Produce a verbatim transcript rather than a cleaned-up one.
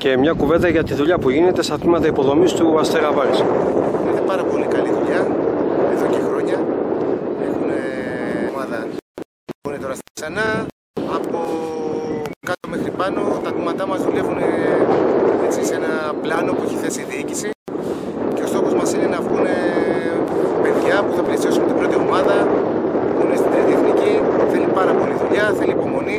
και μια κουβέντα για τη δουλειά που γίνεται στα τμήματα υποδομής του Αστέρα Βάρης. Είναι πάρα πολύ καλή δουλειά εδώ και χρόνια. Έχουν ομάδα που είναι τώρα στα ξανά. Από κάτω μέχρι πάνω τα τμήματά μας δουλεύουν έτσι, σε ένα πλάνο που έχει θέσει η διοίκηση. Και ο στόχος μας είναι να βγουν παιδιά που θα πλαισιώσουν την πρώτη ομάδα, που είναι στην τρίτη εθνική. Θέλει πάρα πολύ δουλειά, θέλει υπομονή.